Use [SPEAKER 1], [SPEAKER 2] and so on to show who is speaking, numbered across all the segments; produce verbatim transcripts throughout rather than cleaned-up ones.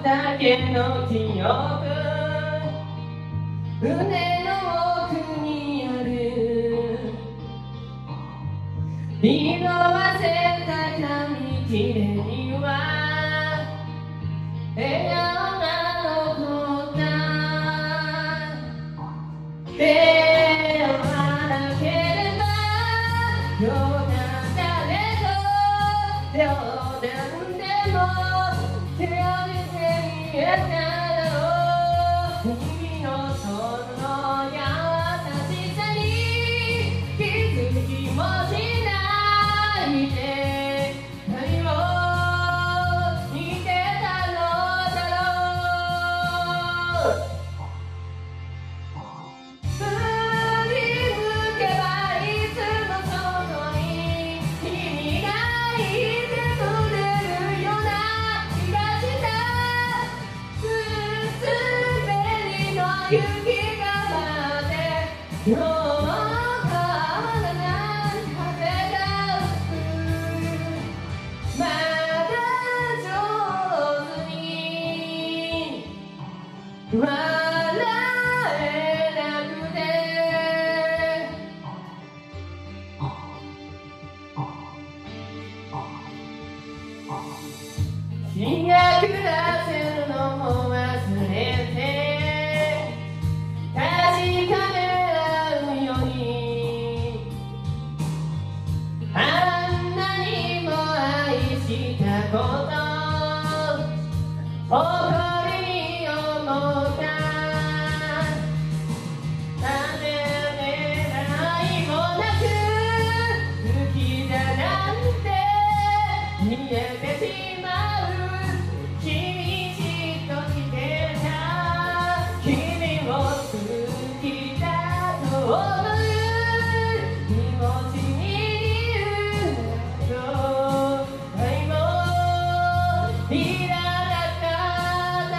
[SPEAKER 1] だけの記憶胸の奥にある色あせた紙切れには笑顔が残った手を離ければよかったねと冗談でも手を見て言えただろう君のその優しさに気づきもしないで何も似てたのだろう振り向けばいつもそこに君がいてくれるような気がしたすすべりの雪が舞って今日も変わらない風が吹くまだ上手に笑えなくて日が暮らせるのも忘れて確かめ合うようにあんなにも愛したこと誇りに思ったなんでないもなく好きだなんて見えてしまう君しとしてた君を好きだと思う気持ちに言うと愛もいらなかった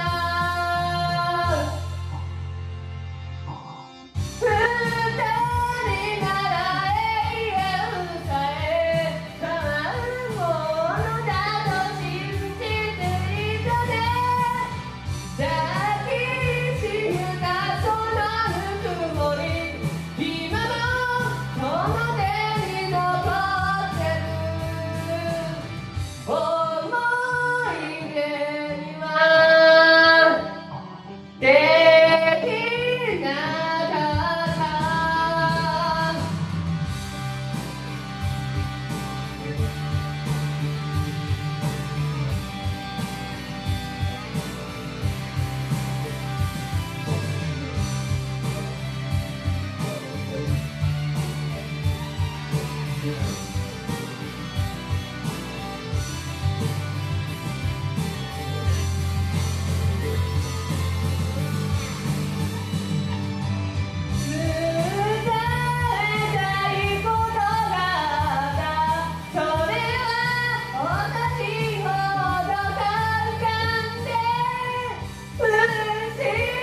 [SPEAKER 1] 二人なら永遠さえ変わるものだと信じていたね抱きしめたそのぬくもり今もこの手に残ってる思い出にはできなかった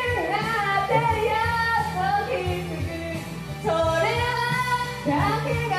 [SPEAKER 1] だけが